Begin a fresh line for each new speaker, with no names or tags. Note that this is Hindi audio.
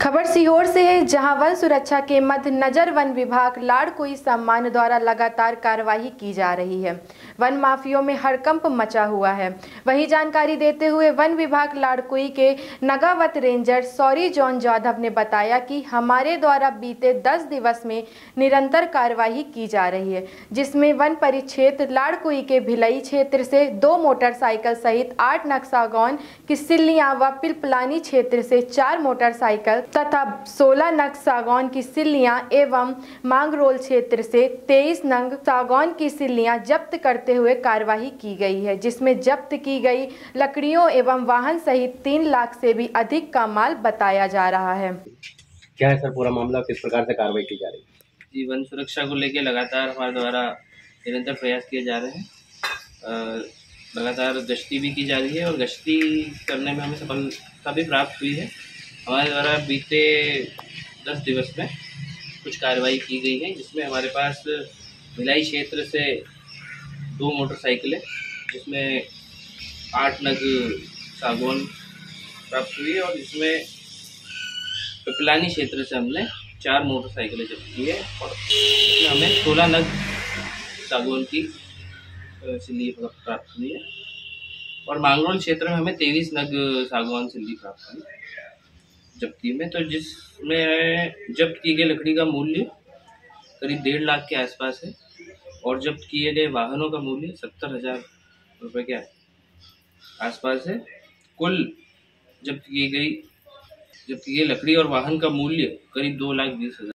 खबर सीहोर से है, जहां वन सुरक्षा के मद्देनजर वन विभाग लाड़कुई सम्मान द्वारा लगातार कार्यवाही की जा रही है। वन माफियों में हड़कंप मचा हुआ है। वहीं जानकारी देते हुए वन विभाग लाड़कुई के नगावत रेंजर सौरी जॉन जाधव ने बताया कि हमारे द्वारा बीते 10 दिवस में निरंतर कार्यवाही की जा रही है, जिसमें वन परिक्षेत्र लाड़कुई के भिलई क्षेत्र से 2 मोटरसाइकिल सहित 8 नग सागौन की सिल्लियां व पिलपलानी क्षेत्र से 4 मोटरसाइकिल तथा 16 नग सागौन की सिल्लियां एवं मांगरोल क्षेत्र से 23 नग सागौन की सिल्लियां जब्त करते हुए कार्यवाही की गई है, जिसमें जब्त की गई लकड़ियों एवं वाहन सहित 3 लाख से भी अधिक का माल बताया जा रहा है।
क्या है सर पूरा मामला, किस प्रकार से कार्रवाई की जा रही है?
जी, वन सुरक्षा को लेकर लगातार हमारे द्वारा निरंतर प्रयास किए जा रहे हैं। लगातार गश्ती भी की जा रही है और गश्ती करने में हमें सफलता भी प्राप्त हुई है। हमारे द्वारा बीते 10 दिवस में कुछ कार्रवाई की गई है, जिसमें हमारे पास भिलाई क्षेत्र से 2 मोटरसाइकिलें, जिसमें 8 नग सागौन प्राप्त हुई है और जिसमें पिपलानी क्षेत्र से हमने 4 मोटरसाइकिलें जब्त की है और इसमें हमें 16 नग सागौन की सिल्ली प्राप्त हुई है और मांगरोल क्षेत्र में हमें 23 नग सागौन सिल्ली प्राप्त हुई जब्ती में। तो जिसमें जब्त की गई लकड़ी का मूल्य करीब 1.5 लाख के आसपास है और जब्त किए गए वाहनों का मूल्य 70,000 रुपये के आसपास है। कुल जब्त की गई लकड़ी और वाहन का मूल्य करीब 2,20,000।